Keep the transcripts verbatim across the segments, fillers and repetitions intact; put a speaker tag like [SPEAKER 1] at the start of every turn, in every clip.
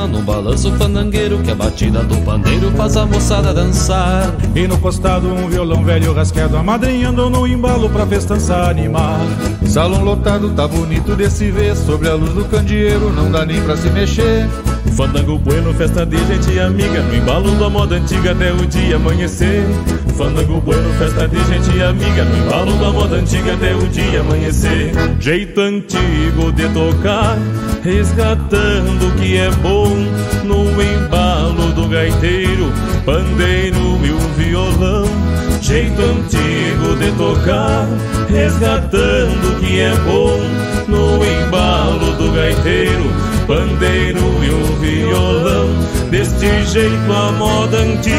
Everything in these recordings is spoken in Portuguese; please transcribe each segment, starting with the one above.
[SPEAKER 1] num balanço fandangueiro, que a batida do pandeiro faz a moçada dançar.
[SPEAKER 2] E no costado um violão velho rasqueado, amadrinhando no embalo pra festança animar.
[SPEAKER 3] Salão lotado, tá bonito de se ver, sobre a luz do candeeiro não dá nem pra se mexer.
[SPEAKER 4] Fandango bueno, festa de gente amiga, no embalo da moda antiga até o dia amanhecer. Fandango bueno, festa de gente amiga, no embalo da moda antiga até o dia amanhecer. Jeito antigo de tocar, resgatando o que é bom, no embalo do gaiteiro, pandeiro e o violão. Jeito antigo de tocar, resgatando o que é bom, no embalo do gaiteiro, pandeiro e o violão. Deste jeito a moda antiga,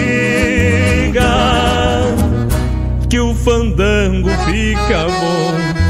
[SPEAKER 4] que o fandango fica bom.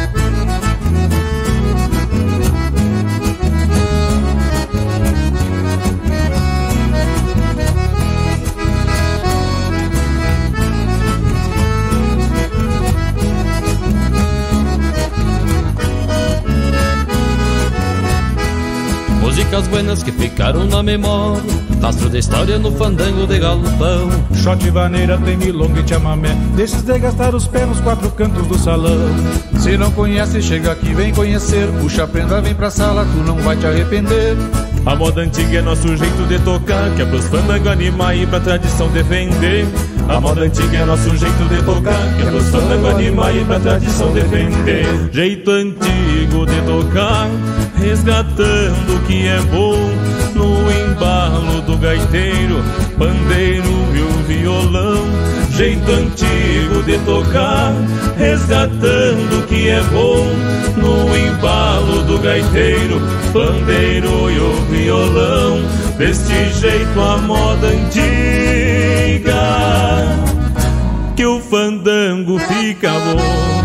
[SPEAKER 1] Músicas buenas que ficaram na memória, rastro da história no fandango de galpão.
[SPEAKER 2] Shot, vaneira, tem milonga e chamamé, desses de gastar os pés nos quatro cantos do salão.
[SPEAKER 3] Se não conhece, chega aqui, vem conhecer. Puxa a prenda, vem pra sala, tu não vai te arrepender.
[SPEAKER 4] A moda antiga é nosso jeito de tocar, que é pros fandango animar e pra tradição defender. A moda antiga é nosso jeito de tocar, que é pros fandango animar e pra tradição defender. Jeito antigo de tocar, resgatando o que é bom, no embalo do gaiteiro, pandeiro e o violão. Jeito antigo de tocar, resgatando o que é bom, no embalo do gaiteiro, pandeiro e o violão. Deste jeito a moda antiga, que o fandango fica bom.